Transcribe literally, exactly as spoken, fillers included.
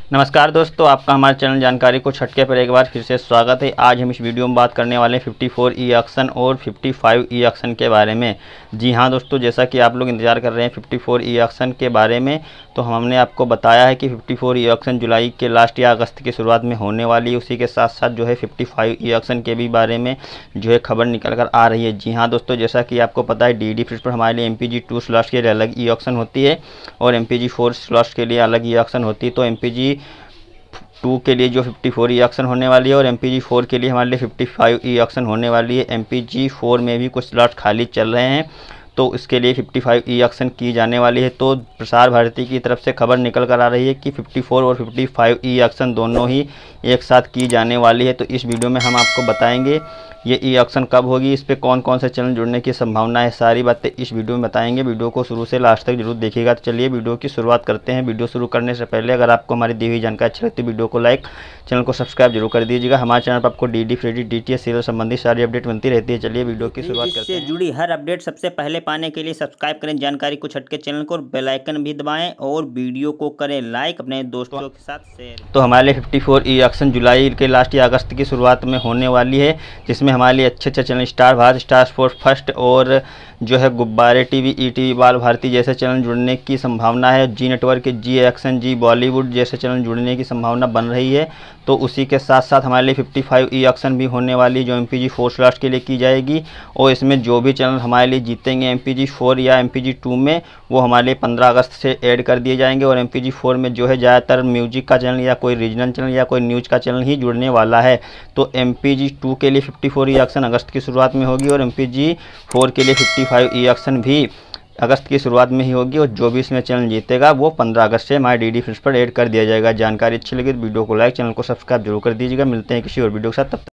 नमस्कार दोस्तों, आपका हमारे चैनल जानकारी को छटके पर एक बार फिर से स्वागत है। आज हम इस वीडियो में बात करने वाले हैं चौवन ई ऑक्शन और पचपन ई ऑक्शन के बारे में। जी हाँ दोस्तों, जैसा कि आप लोग इंतजार कर रहे हैं चौवन ई ऑक्शन के बारे में, तो हमने आपको बताया है कि चौवन ई ऑक्शन जुलाई के लास्ट या अगस्त की शुरुआत में होने वाली है। उसी के साथ साथ जो है पचपन ई ऑक्शन के भी बारे में जो है खबर निकल कर आ रही है। जी हाँ दोस्तों, जैसा कि आपको पता है डी डी फ्रिज पर हमारे लिए M P G two slots के लिए अलग ई ऑक्शन होती है और M P G four slots के लिए अलग ई ऑक्शन होती है। तो एम पी जी टू के लिए जो चौवन ई ऑक्शन होने वाली है और एम पी जी फोर के लिए हमारे लिए पचपन ई ऑक्शन होने वाली है। एम पी जी फोर में भी कुछ स्लॉट खाली चल रहे हैं, तो इसके लिए पचपन ई ऑक्शन की जाने वाली है। तो प्रसार भारती की तरफ से खबर निकल कर आ रही है कि चौवन और पचपन ई ऑक्शन दोनों ही एक साथ की जाने वाली है। तो इस वीडियो में हम आपको बताएंगे ये ई ऑक्शन कब होगी, इस पर कौन कौन से चैनल जुड़ने की संभावना है, सारी बातें इस वीडियो में बताएंगे। वीडियो को शुरू से लास्ट तक जरूर देखिएगा। तो चलिए वीडियो की शुरुआत करते हैं। वीडियो शुरू करने से पहले अगर आपको हमारी दी हुई जानकारी अच्छी लगती है, वीडियो को लाइक, चैनल को सब्सक्राइब जरूर कर दीजिएगा। हमारे चैनल पर आपको D D free D T S serial संबंधी सारी अपडेट मिलती रहती है। चलिए वीडियो की शुरुआत करते हैं। जुड़ी हर अपडेट सबसे पहले पाने के लिए सब्सक्राइब करें जानकारी कुछ हटके चैनल को, बेल आइकन भी दबाएं और वीडियो को करें लाइक, अपने दोस्तों के साथ शेयर। तो हमारे लिए चौवन ई ऑक्शन जुलाई के लास्ट या अगस्त की शुरुआत में होने वाली है, जिसमें हमारे लिए अच्छे अच्छे channel star Bharat, star sport first और जो है गुब्बारे टीवी, ई टीवी बाल भारती जैसे चैनल जुड़ने की संभावना है। Zee network, Zee action, Zee Bollywood जैसे चैनल जुड़ने की संभावना बन रही है। तो उसी के साथ साथ हमारे लिए पचपन ई ऑक्शन भी होने वाली, जो M P G four slots के लिए की जाएगी। और इसमें जो भी चैनल हमारे लिए जीतेंगे एम पी जी फोर या एम पी जी टू में, वो हमारे लिए पंद्रह अगस्त से ऐड कर दिए जाएंगे। और एम पी जी फोर में जो है ज़्यादातर म्यूजिक का चैनल या कोई रीजनल चैनल या कोई न्यूज़ का चैनल ही जुड़ने वाला है। तो एम पी जी टू के लिए चौवन ई ऑक्शन अगस्त की शुरुआत में होगी और एम पी जी फोर के लिए पचपन ई ऑक्शन भी अगस्त की शुरुआत में ही होगी। और जो भी इसमें चैनल जीतेगा वो पंद्रह अगस्त से हमारे डी डी फ्रिज पर ऐड कर दिया जाएगा। जानकारी अच्छी लगी तो वीडियो को लाइक, चैनल को सब्सक्राइब जरूर कर दीजिएगा। मिलते हैं किसी और वीडियो के साथ, तब तक